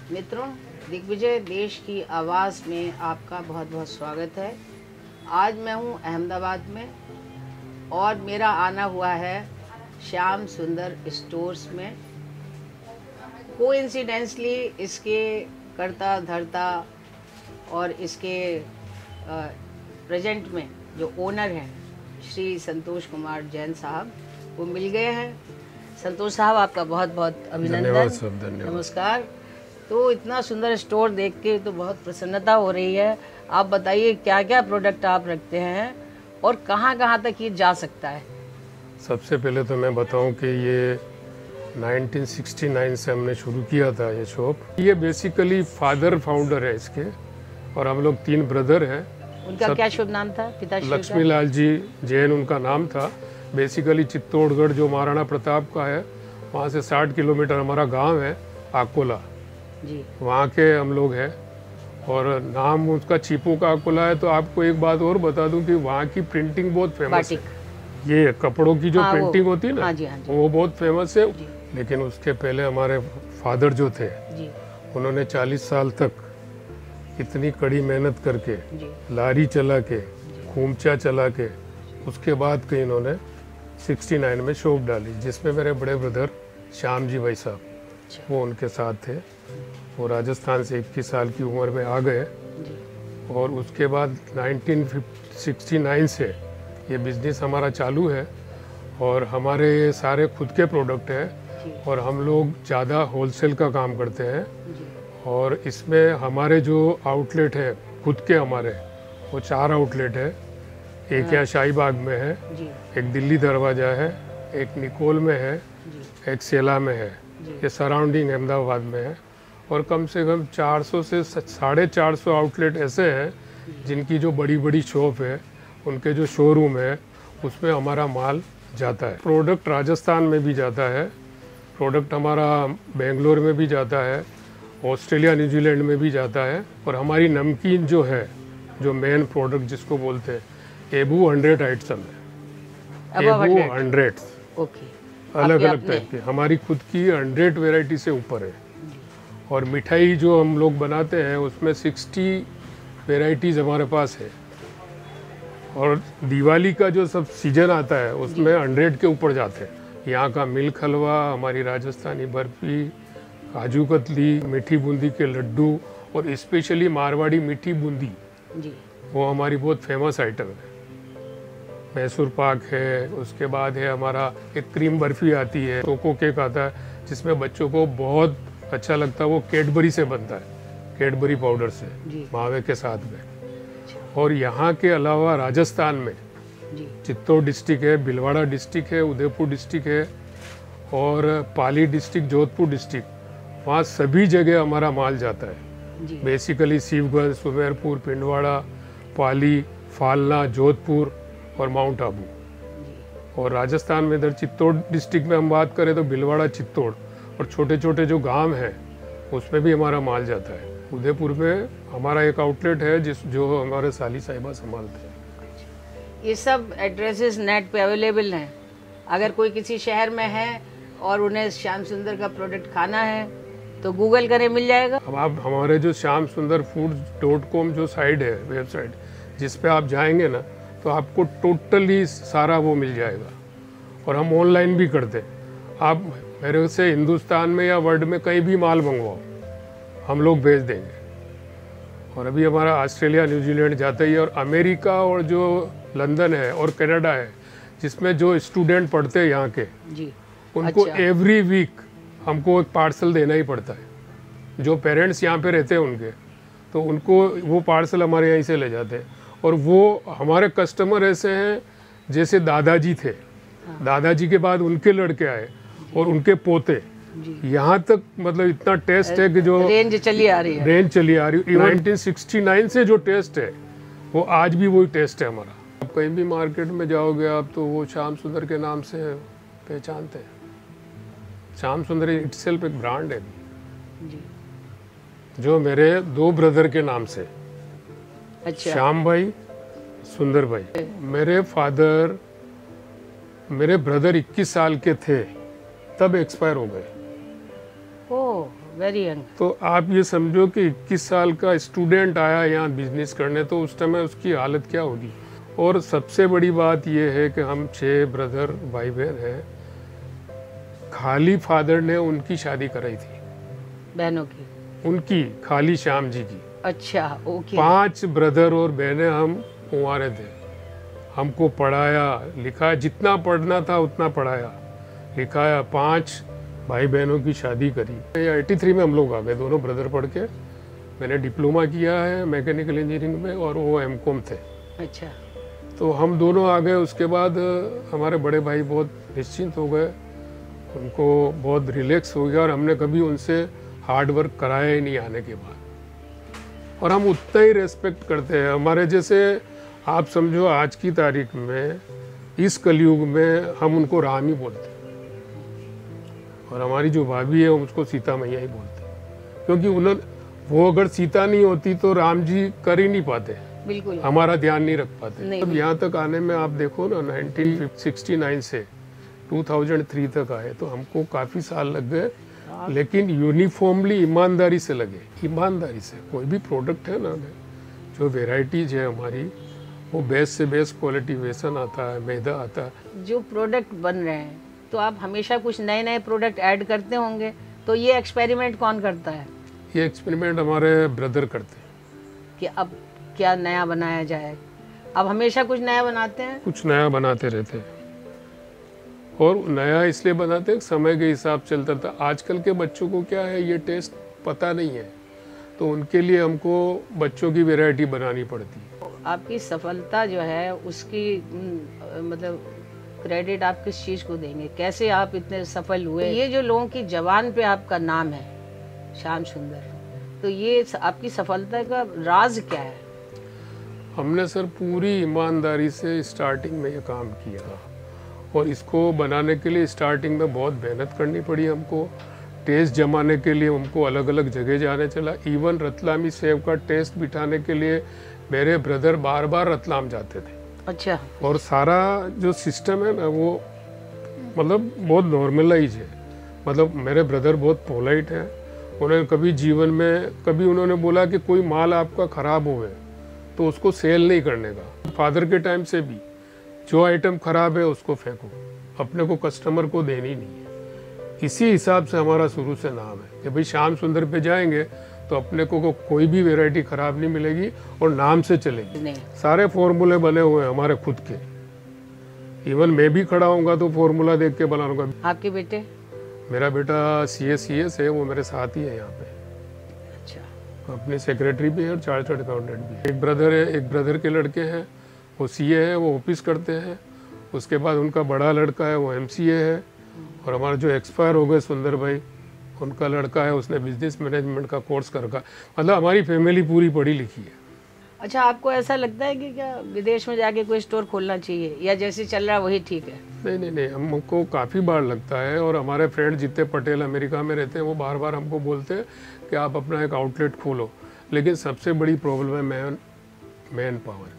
मित्रों, दिग्विजय देश की आवाज़ में आपका बहुत बहुत स्वागत है। आज मैं हूँ अहमदाबाद में और मेरा आना हुआ है श्याम सुंदर स्टोर्स में। कोइंसिडेंसली इसके करता धरता और इसके प्रेजेंट में जो ओनर हैं श्री संतोष कुमार जैन साहब, वो मिल गए हैं। संतोष साहब, आपका बहुत बहुत अभिनंदन। नमस्कार। तो इतना सुंदर स्टोर देख के तो बहुत प्रसन्नता हो रही है। आप बताइए क्या क्या प्रोडक्ट आप रखते हैं और कहाँ कहाँ तक ये जा सकता है? सबसे पहले तो मैं बताऊं कि ये 1969 से हमने शुरू किया था ये शॉप। ये बेसिकली फादर फाउंडर है इसके, और हम लोग 3 ब्रदर हैं। उनका क्या शुभ नाम था? पिताश्री लक्ष्मी लाल जी जैन उनका नाम था। बेसिकली चित्तौड़गढ़ जो महाराणा प्रताप का है, वहाँ से 60 किलोमीटर हमारा गांव है आकोला जी, वहाँ के हम लोग हैं। और नाम उसका चीपू का आकोला है। तो आपको एक बात और बता दूं कि वहाँ की प्रिंटिंग बहुत फेमस है। ये कपड़ों की जो प्रिंटिंग होती है ना, हाँ जी, हाँ जी, वो बहुत फेमस है। लेकिन उसके पहले हमारे फादर जो थे जी, उन्होंने 40 साल तक इतनी कड़ी मेहनत करके जी, लारी चला के खूमचा चला के उसके बाद के इन्होंने 69 में शॉप डाली, जिसमें मेरे बड़े ब्रदर श्याम जी भाई साहब वो उनके साथ थे। वो राजस्थान से 21 साल की उम्र में आ गए और उसके बाद 1969 से ये बिजनेस हमारा चालू है। और हमारे ये सारे खुद के प्रोडक्ट हैं और हम लोग ज़्यादा होलसेल का काम करते हैं। और इसमें हमारे जो आउटलेट है खुद के हमारे, वो 4 आउटलेट है। एक यहाँ शाहीबाग में है, एक दिल्ली दरवाज़ा है, एक निकोल में है, एक सेला में है। ये सराउंडिंग अहमदाबाद में है। और कम से कम 400 से 450 आउटलेट ऐसे हैं जिनकी जो बड़ी बड़ी शॉप है, उनके जो शोरूम है, उसमें हमारा माल जाता है। प्रोडक्ट राजस्थान में भी जाता है, प्रोडक्ट हमारा बेंगलोर में भी जाता है, ऑस्ट्रेलिया न्यूजीलैंड में भी जाता है। और हमारी नमकीन जो है, जो मेन प्रोडक्ट जिसको बोलते हैं, एबू 100 आइटम है। एबू 100 ओके, अलग अलग टाइप की हमारी खुद की 100 वेराइटी से ऊपर है। और मिठाई जो हम लोग बनाते हैं उसमें 60 वेराइटीज़ हमारे पास है। और दिवाली का जो सब सीजन आता है उसमें 100 के ऊपर जाते हैं। यहाँ का मिल्क हलवा, हमारी राजस्थानी बर्फी, काजू कतली, मीठी बूंदी के लड्डू और स्पेशली मारवाड़ी मीठी बूंदी जी, वो हमारी बहुत फेमस आइटम है। मैसूर पाक है, उसके बाद है हमारा एक क्रीम बर्फी आती है, चोको केक आता है जिसमें बच्चों को बहुत अच्छा लगता है। वो कैडबरी से बनता है, कैडबरी पाउडर से मावे के साथ में। और यहाँ के अलावा राजस्थान में चित्तौड़ डिस्ट्रिक्ट है, भीलवाड़ा डिस्ट्रिक्ट है, उदयपुर डिस्ट्रिक्ट है और पाली डिस्ट्रिक्ट, जोधपुर डिस्ट्रिक्ट, वहाँ सभी जगह हमारा माल जाता है। बेसिकली शिवगंज, सुमेरपुर, पिंडवाड़ा, पाली, फालना, जोधपुर और माउंट आबू। और राजस्थान में इधर चित्तौड़ डिस्ट्रिक्ट में हम बात करें तो भीलवाड़ा, चित्तौड़ और छोटे छोटे जो गांव हैं उसमें भी हमारा माल जाता है। उदयपुर में हमारा एक आउटलेट है जो हमारे साली साहिबा संभालते हैं। ये सब एड्रेसेस नेट पे अवेलेबल हैं। अगर कोई किसी शहर में है और उन्हें श्याम सुंदर का प्रोडक्ट खाना है तो गूगल करें, मिल जाएगा। अब आप हमारे जो श्याम सुंदर foods.com जो साइट है, वेबसाइट, जिस पे आप जाएंगे ना तो आपको टोटली सारा वो मिल जाएगा। और हम ऑनलाइन भी करते हैं। आप मेरे से हिंदुस्तान में या वर्ल्ड में कहीं भी माल मंगवाओ, हम लोग भेज देंगे। और अभी हमारा ऑस्ट्रेलिया न्यूजीलैंड जाता ही है। और अमेरिका और जो लंदन है और कनाडा है, जिसमें जो स्टूडेंट पढ़ते हैं यहाँ के जी, उनको एवरी वीक हमको एक पार्सल देना ही पड़ता है। जो पेरेंट्स यहाँ पे रहते हैं उनके, तो उनको वो पार्सल हमारे यहीं से ले जाते हैं। और वो हमारे कस्टमर ऐसे हैं जैसे दादाजी थे, दादाजी के बाद उनके लड़के आए और उनके पोते, यहाँ तक मतलब इतना टेस्ट है कि जो रेंज चली आ रही है। 1969 से जो टेस्ट है वो आज भी वही टेस्ट है हमारा। आप कहीं भी मार्केट में जाओगे आप तो वो श्याम सुंदर के नाम से पहचानते हैं। श्याम सुंदर इटसेल्फ एक ब्रांड है जी, जो मेरे 2 ब्रदर के नाम से। अच्छा, श्याम भाई, सुंदर भाई। मेरे ब्रदर 21 साल के थे तब एक्सपायर हो गए। Oh, very young. तो आप ये समझो कि 21 साल का स्टूडेंट आया यहाँ बिजनेस करने, तो उस समय उसकी हालत क्या होगी। और सबसे बड़ी बात ये है कि हम 6 ब्रदर भाई बहन हैं, खाली फादर ने उनकी शादी कराई थी, बहनों की, उनकी खाली श्याम जी की। अच्छा, ओके। 5 ब्रदर और बहनें हम कुंवारे थे, हमको पढ़ाया लिखाया, जितना पढ़ना था उतना पढ़ाया लिखाया, 5 भाई बहनों की शादी करी। 83 में हम लोग आ गए, दोनों ब्रदर पढ़ के। मैंने डिप्लोमा किया है मैकेनिकल इंजीनियरिंग में और वो एमकॉम थे। अच्छा। तो हम दोनों आ गए। उसके बाद हमारे बड़े भाई बहुत निश्चिंत हो गए, उनको बहुत रिलैक्स हो गया, और हमने कभी उनसे हार्ड वर्क कराया ही नहीं आने के बाद। और हम उतना ही रेस्पेक्ट करते हैं। हमारे जैसे आप समझो आज की तारीख में इस कलयुग में हम उनको राम ही बोलते हैं, और हमारी जो भाभी है उसको सीता मैया ही बोलते हैं, क्योंकि वो अगर सीता नहीं होती तो राम जी कर ही नहीं पाते, बिल्कुल हमारा ध्यान नहीं रख पाते। अब नहीं। यहाँ तक आने में आप देखो ना, 1969 से 2003 तक आए, तो हमको काफ़ी साल लग गए, लेकिन यूनिफॉर्मली ईमानदारी से लगे। ईमानदारी से कोई भी प्रोडक्ट है ना, जो वेराइटीज है हमारी, वो बेस्ट से बेस्ट क्वालिटी बेसन आता है, मैदा आता है। जो प्रोडक्ट बन रहे हैं तो आप हमेशा कुछ नए नए प्रोडक्ट ऐड करते होंगे, तो ये एक्सपेरिमेंट कौन करता है? ये एक्सपेरिमेंट हमारे ब्रदर करते हैं कि अब क्या नया बनाया जाए। अब हमेशा कुछ नया बनाते हैं, कुछ नया बनाते रहते हैं, और नया इसलिए बनाते हैं समय के हिसाब से चलता था। आजकल के बच्चों को क्या है, ये टेस्ट पता नहीं है, तो उनके लिए हमको बच्चों की वैरायटी बनानी पड़ती है। आपकी सफलता जो है उसकी मतलब क्रेडिट आप किस चीज़ को देंगे, कैसे आप इतने सफल हुए? ये जो लोगों की जबान पे आपका नाम है श्याम सुंदर, तो ये आपकी सफलता का राज क्या है? हमने सर पूरी ईमानदारी से स्टार्टिंग में ये काम किया, और इसको बनाने के लिए स्टार्टिंग में बहुत मेहनत करनी पड़ी हमको। टेस्ट जमाने के लिए हमको अलग अलग जगह जाने चला। इवन रतलामी सेव का टेस्ट बिठाने के लिए मेरे ब्रदर बार बार रतलाम जाते थे। अच्छा। और सारा जो सिस्टम है ना, वो मतलब बहुत नॉर्मलाइज है। मतलब मेरे ब्रदर बहुत पोलाइट हैं, उन्होंने कभी जीवन में कभी उन्होंने बोला कि कोई माल आपका ख़राब होवे तो उसको सेल नहीं करने का। फादर के टाइम से भी जो आइटम ख़राब है उसको फेंको, अपने को कस्टमर को देनी नहीं है। इसी हिसाब से हमारा शुरू से नाम है कि भाई श्याम सुंदर पे जाएंगे तो अपने को कोई भी वैरायटी ख़राब नहीं मिलेगी और नाम से चलेगी। सारे फॉर्मूले बने हुए हैं हमारे खुद के। इवन मैं भी खड़ा होऊंगा तो फॉर्मूला देख के बनाऊंगा। आपके बेटे? मेरा बेटा CS है, वो मेरे साथ ही है यहाँ पे। अच्छा। अपने सेक्रेटरी भी है और चार्टर्ड अकाउंटेंट भी है। एक ब्रदर है, एक ब्रदर के लड़के हैं, वो CA है, वो ऑफिस करते हैं। उसके बाद उनका बड़ा लड़का है, वो MCA है। और हमारा जो एक्सपायर हो गए सुंदर भाई, उनका लड़का है, उसने बिजनेस मैनेजमेंट का कोर्स कर रखा। मतलब हमारी फैमिली पूरी पढ़ी लिखी है। अच्छा, आपको ऐसा लगता है कि क्या विदेश में जाके कोई स्टोर खोलना चाहिए, या जैसे चल रहा है वही ठीक है? नहीं, हमको काफ़ी बार लगता है, और हमारे फ्रेंड जितने पटेल अमेरिका में रहते हैं वो बार बार हमको बोलते हैं कि आप अपना एक आउटलेट खोलो। लेकिन सबसे बड़ी प्रॉब्लम है मैन पावर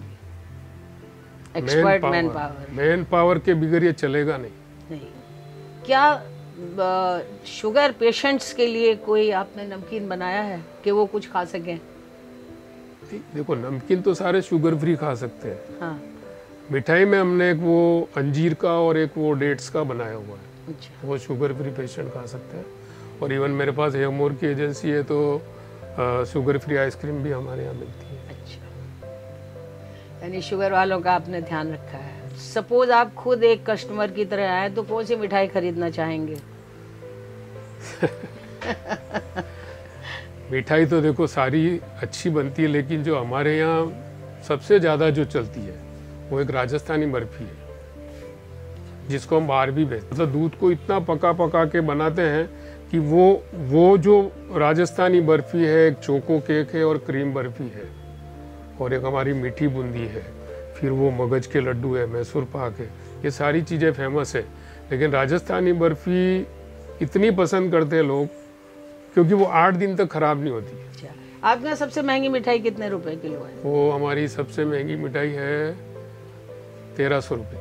की। मैन पावर के बगैर ये चलेगा नहीं। क्या शुगर पेशेंट्स के लिए कोई आपने नमकीन बनाया है कि वो कुछ खा सकें? देखो, नमकीन तो सारे शुगर फ्री खा सकते हैं। हाँ। मिठाई में हमने एक वो अंजीर का और एक वो डेट्स का बनाया हुआ है। अच्छा। वो शुगर फ्री पेशेंट खा सकते हैं। और इवन मेरे पास हेवमोर की एजेंसी है, तो शुगर फ्री आइसक्रीम भी हमारे यहाँ मिलती है। अच्छा, यानी शुगर वालों का आपने ध्यान रखा है। सपोज आप खुद एक कस्टमर की तरह आए तो कौन सी मिठाई खरीदना चाहेंगे? मिठाई तो देखो सारी अच्छी बनती है, लेकिन जो हमारे यहाँ सबसे ज़्यादा जो चलती है वो एक राजस्थानी बर्फी है, जिसको हम बाहर भी बेचते। मतलब दूध को इतना पका के बनाते हैं कि वो जो राजस्थानी बर्फी है, एक चोको केक है और क्रीम बर्फी है, और एक हमारी मीठी बूंदी है, फिर वो मगज के लड्डू है, मैसूर पाक है। ये सारी चीज़ें फेमस है। लेकिन राजस्थानी बर्फी इतनी पसंद करते हैं लोग क्योंकि वो 8 दिन तक खराब नहीं होती। अच्छा, आपके यहाँ सबसे महंगी मिठाई कितने रुपए किलो है? वो हमारी सबसे महंगी मिठाई है 1300 रुपये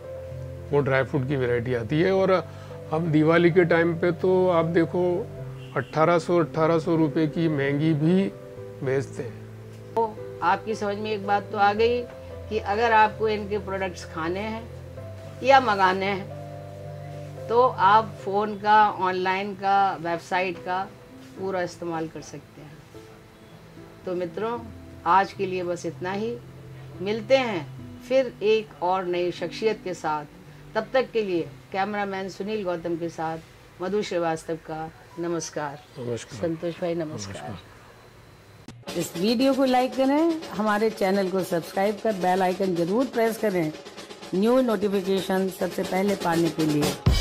की। वो ड्राई फ्रूट की वैरायटी आती है। और हम दिवाली के टाइम पे तो आप देखो 1800 रुपए की महंगी भी बेचते हैं। तो आपकी समझ में एक बात तो आ गई कि अगर आपको इनके प्रोडक्ट्स खाने हैं या मंगाने हैं तो आप फ़ोन का, ऑनलाइन का, वेबसाइट का पूरा इस्तेमाल कर सकते हैं। तो मित्रों, आज के लिए बस इतना ही। मिलते हैं फिर एक और नई शख्सियत के साथ। तब तक के लिए कैमरामैन सुनील गौतम के साथ मधु श्रीवास्तव का नमस्कार। संतोष भाई नमस्कार। इस वीडियो को लाइक करें, हमारे चैनल को सब्सक्राइब कर बेल आइकन जरूर प्रेस करें न्यू नोटिफिकेशन सबसे पहले पाने के लिए।